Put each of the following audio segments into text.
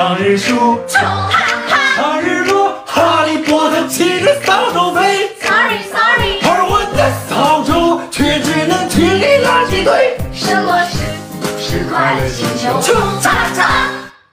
唱日出， 穷哈哈， 唱日落，哈利波特骑着扫帚飞。 Sorry Sorry， 而我的扫帚却只能清理垃圾堆。 什么是快乐星球？ 穷叉叉。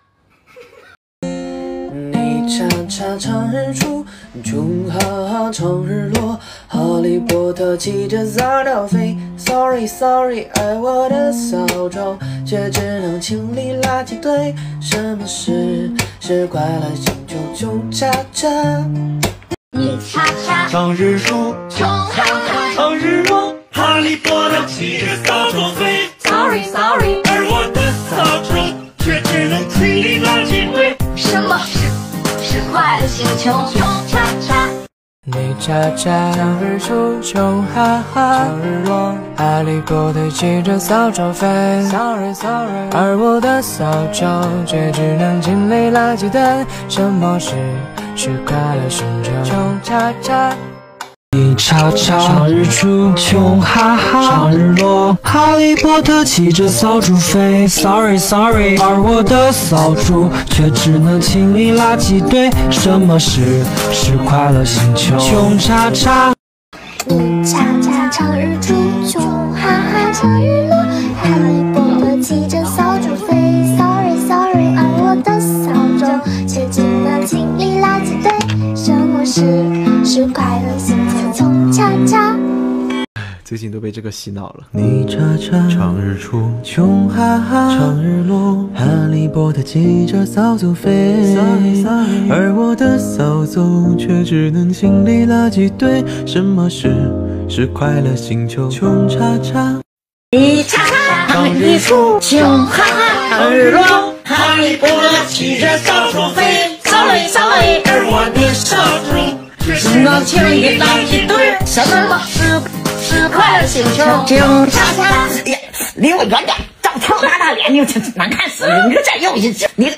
你叉叉唱日出，穷哈哈唱日落，哈利波特骑着扫帚飞。Sorry Sorry， 爱我的扫帚，却只能清理垃圾堆。什么是快乐星球？穷叉叉。 你叉叉唱日出， 穷哈哈， 唱日落，哈利波特骑着扫帚飞。 Sorry Sorry， 而我的扫帚却只能清理垃圾堆。 什么是快乐星球？穷叉叉。 你叉叉唱日出，穷哈哈唱日落，哈利波特骑着扫帚飞。Sorry Sorry， 而我的扫帚却只能清理垃圾堆。什么是快乐星球？穷叉叉。你叉叉唱日出，穷哈哈唱日落，哈利波特骑着扫帚飞。Sorry Sorry， 而我的扫帚却只能清理垃圾堆。什么是快乐星球？穷叉叉。 你叉叉唱日出，穷哈哈唱日落，哈利波特骑着扫帚飞。Sorry Sorry， 而我的扫帚却只能清理垃圾堆。什么是快乐星球？穷叉叉。 最近都被这个洗脑了。 你叉叉唱日出， 穷哈哈唱日落，哈利波特骑着扫帚飞。而我的扫帚却只能清理垃圾堆。什么是快乐星球？穷叉叉。 你叉叉唱日出，穷哈哈唱日落，哈利波特骑着扫帚飞。Sorry Sorry， 而我的扫帚只能清理垃圾堆。什么是快乐星球？穷叉叉。 离我远点！照跳大脸，你难看死了！你这再用一次，你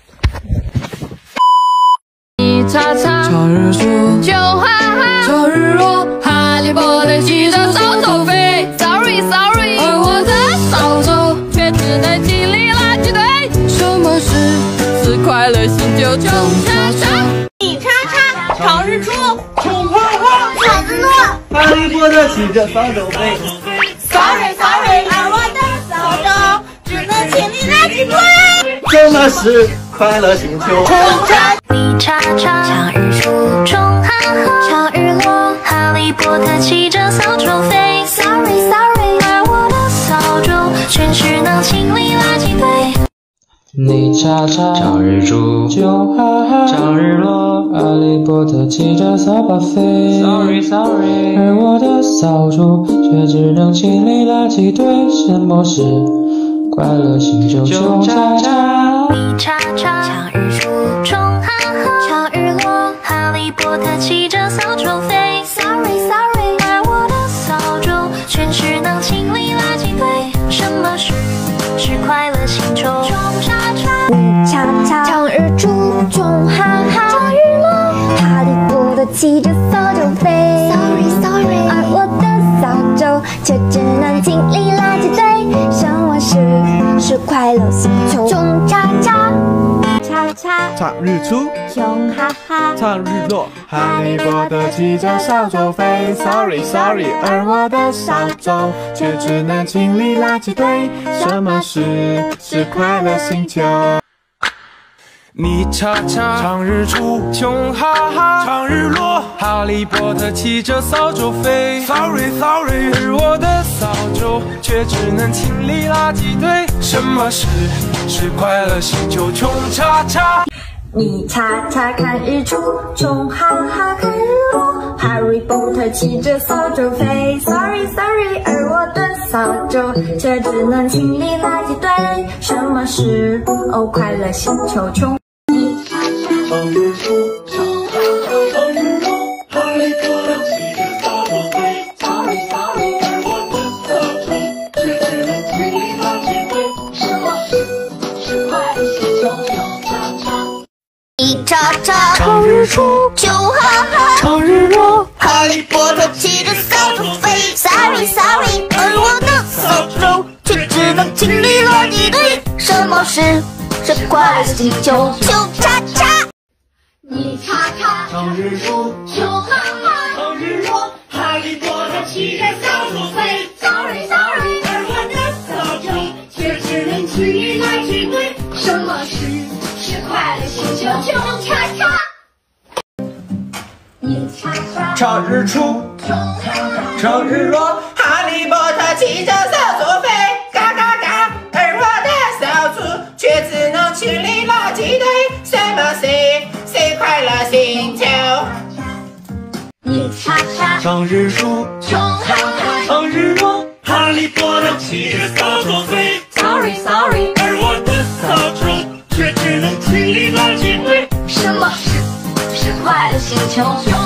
叉叉唱日出， 穷哈哈唱日落， 哈利波特骑着扫帚飞。Sorry Sorry， 而我的扫帚却只能清理垃圾堆。 什么是快乐星球？穷叉叉。 你叉叉唱日出， 穷哈哈唱日落， 哈利波特骑着扫帚飞。 Sorry Sorry， 而我的扫帚只能清理垃圾堆。 什么是快乐星球？ 你叉叉唱日出，穷哈哈唱日落，哈利波特骑着扫帚飞。Sorry Sorry， 而我的扫帚却只能清理垃圾堆。 你叉叉唱日出，穷哈哈唱日落，哈利波特骑着扫把飞。Sorry Sorry， 而我的扫帚却只能清理垃圾堆。什么是快乐星球？穷叉叉。 你叉叉唱日出，穷哈哈唱日落，哈利波特骑着扫帚飞。Sorry Sorry， 而我的扫帚却只能清理垃圾堆。什么是快乐星球？穷叉叉。你叉叉唱日出，穷哈哈唱日落，哈利波特骑着扫帚飞。Sorry Sorry， 而我的扫帚却只能清理垃圾堆。什么是快乐星球？穷叉叉。叉叉唱日出， 穷哈哈唱日落，哈利波特骑着扫帚飞。Sorry Sorry， 而我的扫帚却只能清理垃圾堆。什么是快乐星球？ 你叉叉唱日出，穷哈哈唱日落，哈利波特骑着扫帚飞。Sorry Sorry， 而我的扫帚却只能清理垃圾堆。什么是快乐星球？穷叉叉。 你叉叉看日出，穷哈哈看日落，哈利波特骑着扫帚飞。Sorry Sorry， 而我的扫帚却只能清理垃圾堆。什么是快乐星球？穷。 唱日出，唱日落，哈利波特骑着扫帚飞。Sorry Sorry， 而我的扫帚却只能清理垃圾堆。什么是快乐星球？穷叉叉。 你叉叉唱日出， 穷哈哈唱日落， 哈利波特骑着扫帚飞。Sorry Sorry， 而我的扫帚却只能清理垃圾堆。什么是是快乐星球，啾喳喳。 你叉叉， 长日出， 熊哈哈， 长日落，哈利波特骑着扫帚飞。 Sorry Sorry， 而我的扫帚却只能去你来体会什么是快乐星球，啾叉叉。你叉叉， 长日出， 熊哈哈， 长日落，哈利波特骑着扫帚飞，嘎嘎嘎，而我的扫帚却只能清理垃圾堆。什么是快乐星球？ 你叉叉， 长日出， 熊哈哈， 长日落，哈利波特骑着扫帚飞。 Sorry Sorry， 而我的扫帚却只能清理垃圾堆。 什么是快乐星球？